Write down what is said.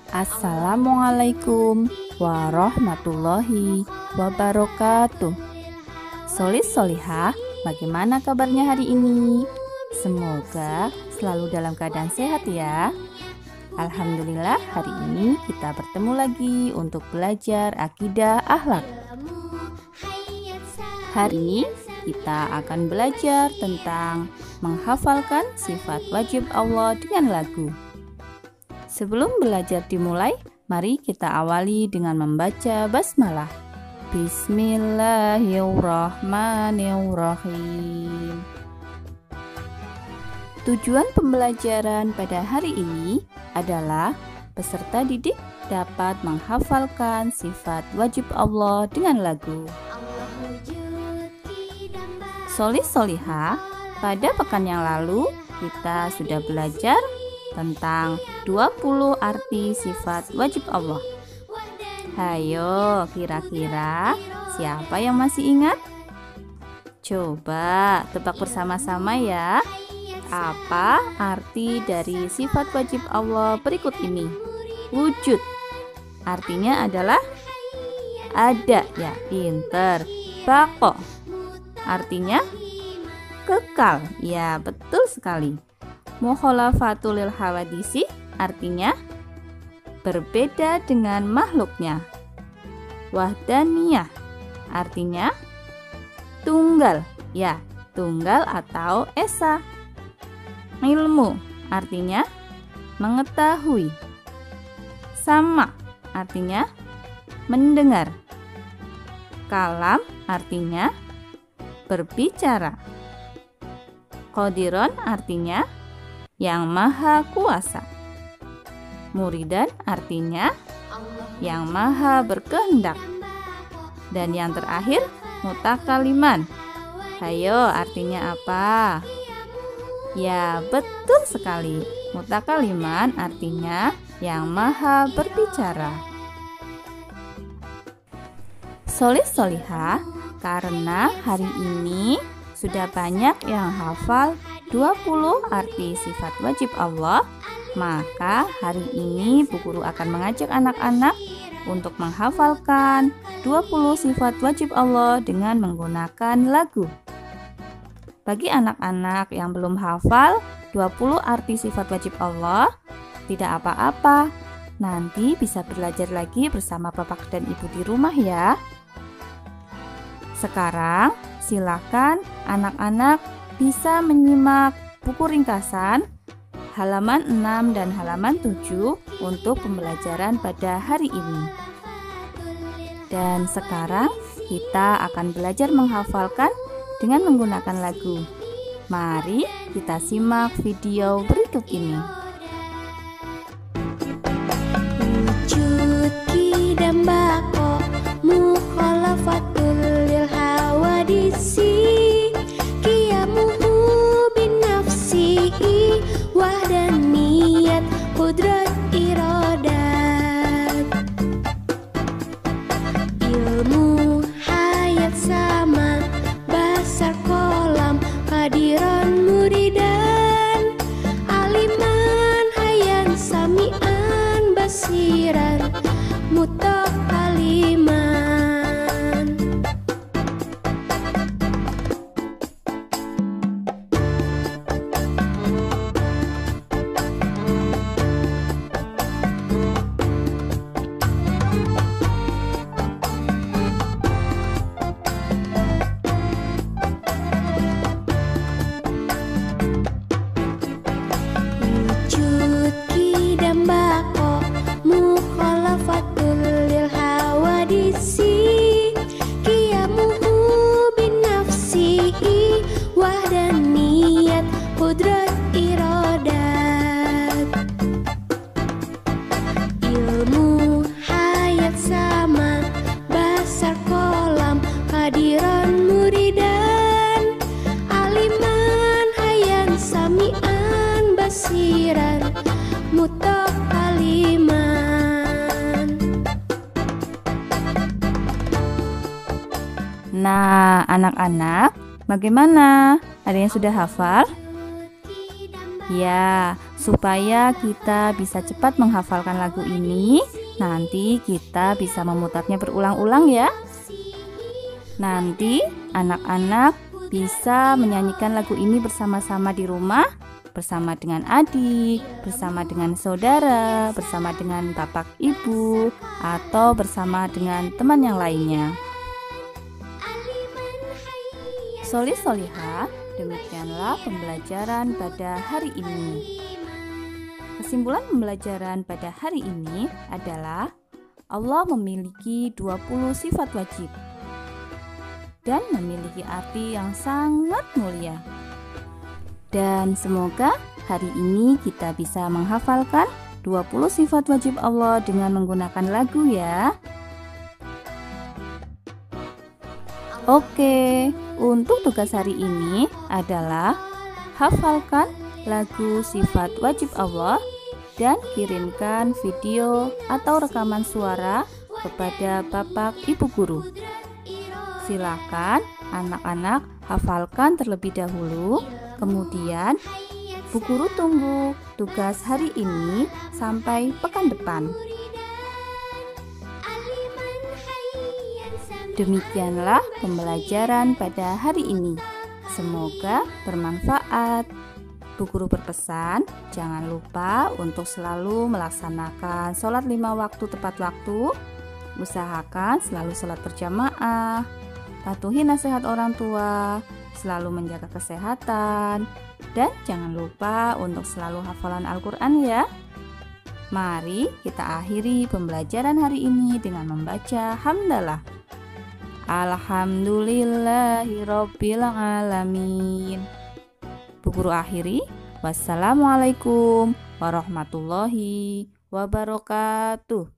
Assalamualaikum warahmatullahi wabarakatuh. Solis solihah, bagaimana kabarnya hari ini? Semoga selalu dalam keadaan sehat ya. Alhamdulillah, hari ini kita bertemu lagi untuk belajar akidah akhlak. Hari ini kita akan belajar tentang menghafalkan sifat wajib Allah dengan lagu. Sebelum belajar dimulai, mari kita awali dengan membaca basmalah. Bismillahirrahmanirrahim. Tujuan pembelajaran pada hari ini adalah peserta didik dapat menghafalkan sifat wajib Allah dengan lagu. Solis solihah, pada pekan yang lalu kita sudah belajar tentang 20 arti sifat wajib Allah. Hayo, kira-kira siapa yang masih ingat? Coba tebak bersama-sama ya. Apa arti dari sifat wajib Allah berikut ini? Wujud. Artinya adalah ada, ya, pinter. Bako. Artinya kekal. Ya, betul sekali. Mukhalafatul lil hawadisi artinya berbeda dengan makhluknya. Wahdaniyah artinya tunggal, ya, tunggal atau esa. Ilmu artinya mengetahui. Sama artinya mendengar. Kalam artinya berbicara. Qadiron artinya yang maha kuasa. Muridan artinya yang maha berkehendak. Dan yang terakhir, mutakaliman. Hayo, artinya apa? Ya, betul sekali. Mutakaliman artinya yang maha berbicara. Solis solihah, karena hari ini sudah banyak yang hafal 20 arti sifat wajib Allah, maka hari ini Bu Guru akan mengajak anak-anak untuk menghafalkan 20 sifat wajib Allah dengan menggunakan lagu. Bagi anak-anak yang belum hafal 20 arti sifat wajib Allah, tidak apa-apa. Nanti bisa belajar lagi bersama Bapak dan Ibu di rumah ya. Sekarang silakan anak-anak bisa menyimak buku ringkasan halaman 6 dan halaman 7 untuk pembelajaran pada hari ini. Dan sekarang kita akan belajar menghafalkan dengan menggunakan lagu. Mari kita simak video berikut ini. Wujud kidam bako mukhalafatul lil hawadisi wahdaniyat qudrat iradat. Ilmu hayat sama basar kolam kadiran muridan aliman hayan samian basiran mutakaliman. Mukhalafatul lil hawadisi qiyamuhu bin nafsihi wahdaniyat qudrat iradat. Ilmu hayat sama basar kolam kadiran muridan aliman hayan samian basiran mutakaliman. Nah, anak-anak, bagaimana? Ada yang sudah hafal? Ya, Supaya kita bisa cepat menghafalkan lagu ini, nanti kita bisa memutarnya berulang-ulang ya. Nanti anak-anak bisa menyanyikan lagu ini bersama-sama di rumah, bersama dengan adik, bersama dengan saudara, bersama dengan bapak ibu, atau bersama dengan teman yang lainnya. Sholih Sholihah, demikianlah pembelajaran pada hari ini. Kesimpulan pembelajaran pada hari ini adalah Allah memiliki 20 sifat wajib dan memiliki arti yang sangat mulia. Dan semoga hari ini kita bisa menghafalkan 20 sifat wajib Allah dengan menggunakan lagu ya. Oke, untuk tugas hari ini adalah hafalkan lagu sifat wajib Allah dan kirimkan video atau rekaman suara kepada Bapak Ibu Guru. Silakan anak-anak hafalkan terlebih dahulu, kemudian Bu Guru tunggu tugas hari ini sampai pekan depan. Demikianlah pembelajaran pada hari ini. Semoga bermanfaat. Bu Guru berpesan, jangan lupa untuk selalu melaksanakan sholat 5 waktu tepat waktu. Usahakan selalu sholat berjamaah. Patuhi nasihat orang tua, selalu menjaga kesehatan, dan jangan lupa untuk selalu hafalan Al-Quran ya. Mari kita akhiri pembelajaran hari ini dengan membaca hamdalah. Alhamdulillahirabbil alamin. Bu Guru akhiri, wassalamualaikum warahmatullahi wabarakatuh.